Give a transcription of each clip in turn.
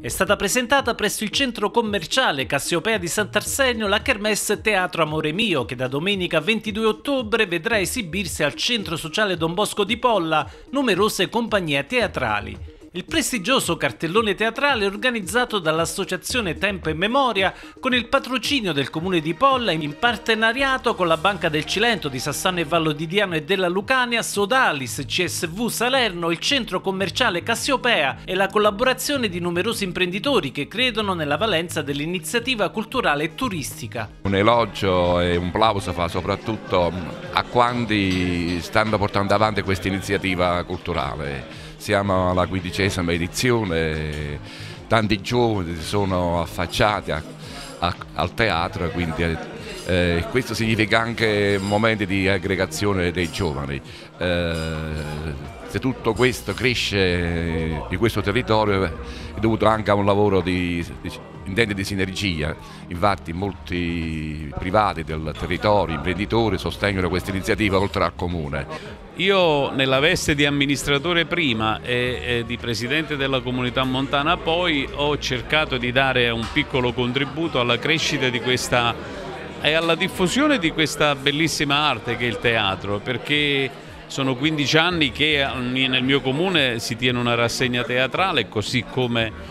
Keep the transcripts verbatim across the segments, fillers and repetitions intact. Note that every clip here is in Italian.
È stata presentata presso il centro commerciale Cassiopea di Sant'Arsenio la Kermesse Teatro Amore Mio, che da domenica ventidue ottobre vedrà esibirsi al Centro Sociale Don Bosco di Polla numerose compagnie teatrali. Il prestigioso cartellone teatrale è organizzato dall'Associazione Tempo e Memoria con il patrocinio del Comune di Polla in partenariato con la Banca del Cilento di Sassano e Vallo di Diano e della Lucania, Sodalis, C S V Salerno, il centro commerciale Cassiopea e la collaborazione di numerosi imprenditori che credono nella valenza dell'iniziativa culturale e turistica. Un elogio e un plauso fa soprattutto a quanti stanno portando avanti questa iniziativa culturale. Siamo alla quindicesima edizione, tanti giovani si sono affacciati a, a, al teatro, quindi eh, questo significa anche momenti di aggregazione dei giovani. Eh, se tutto questo cresce di questo territorio è dovuto anche a un lavoro di, di, intende di sinergia. Infatti molti privati del territorio, imprenditori, sostengono questa iniziativa oltre al comune. Io nella veste di amministratore prima e, e di presidente della comunità montana poi ho cercato di dare un piccolo contributo alla crescita di questa e alla diffusione di questa bellissima arte che è il teatro, perché sono quindici anni che nel mio comune si tiene una rassegna teatrale, così come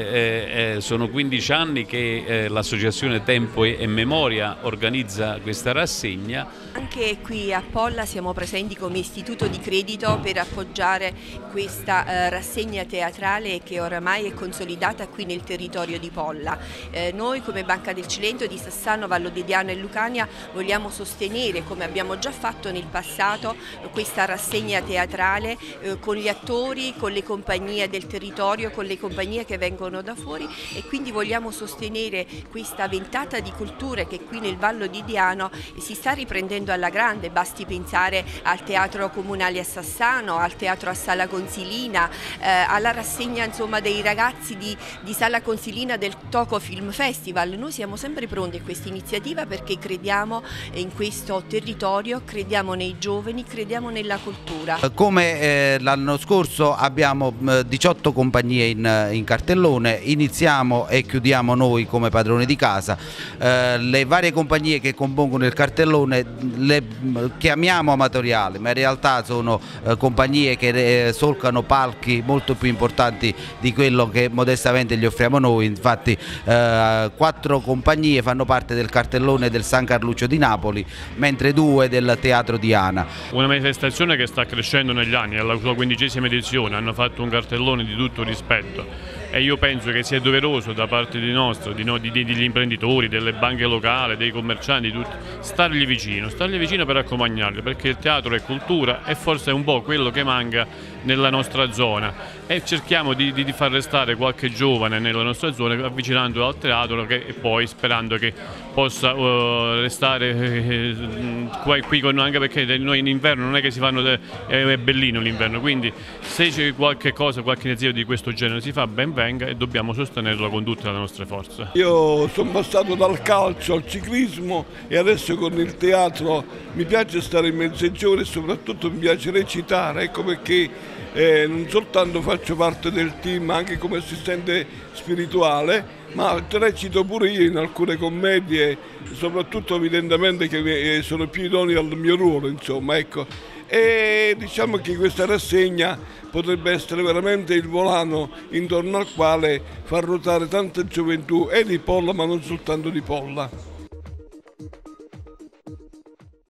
eh, eh, sono quindici anni che eh, l'associazione Tempo e Memoria organizza questa rassegna. Anche qui a Polla siamo presenti come istituto di credito per appoggiare questa eh, rassegna teatrale che oramai è consolidata qui nel territorio di Polla. Eh, noi come Banca del Cilento di Sassano, Vallo di Diano e Lucania vogliamo sostenere, come abbiamo già fatto nel passato, questa rassegna teatrale eh, con gli attori, con le compagnie del territorio, con le compagnie che vengono da fuori, e quindi vogliamo sostenere questa ventata di cultura che qui nel Vallo di Diano si sta riprendendo alla grande. Basti pensare al teatro comunale a Sassano, al teatro a Sala Consilina, eh, alla rassegna insomma dei ragazzi di, di Sala Consilina del Toco Film Festival. Noi siamo sempre pronti a questa iniziativa perché crediamo in questo territorio, crediamo nei giovani, crediamo nella cultura. Come eh, l'anno scorso abbiamo eh, diciotto compagnie in, in cartellone, iniziamo e chiudiamo noi come padroni di casa. Eh, le varie compagnie che compongono il cartellone le chiamiamo amatoriali, ma in realtà sono eh, compagnie che eh, solcano palchi molto più importanti di quello che modestamente gli offriamo noi. Infatti eh, quattro compagnie fanno parte del cartellone del San Carluccio di Napoli, mentre due del Teatro Diana. Una manifestazione che sta crescendo negli anni, alla sua quindicesima edizione, hanno fatto un cartellone di tutto rispetto. E io penso che sia doveroso da parte di nostro, di noi, di, degli imprenditori, delle banche locali, dei commercianti, tutti, stargli vicino, stargli vicino per accompagnarli, perché il teatro è cultura e forse è un po' quello che manca nella nostra zona, e cerchiamo di, di, di far restare qualche giovane nella nostra zona avvicinandolo al teatro, che, e poi sperando che possa uh, restare eh, qui, qui con noi, anche perché noi in inverno non è che si fanno, de, è bellino l'inverno, quindi se c'è qualche cosa, qualche iniziativa di questo genere si fa, ben venga, e dobbiamo sostenerlo con tutte le nostre forze. Io sono passato dal calcio al ciclismo e adesso con il teatro mi piace stare in mezzo ai giovani e soprattutto mi piace recitare, ecco perché eh, non soltanto faccio parte del team, ma anche come assistente spirituale, ma recito pure io in alcune commedie, soprattutto evidentemente che sono più idonei al mio ruolo, insomma, ecco. E diciamo che questa rassegna potrebbe essere veramente il volano intorno al quale far ruotare tanta gioventù e di Polla, ma non soltanto di Polla.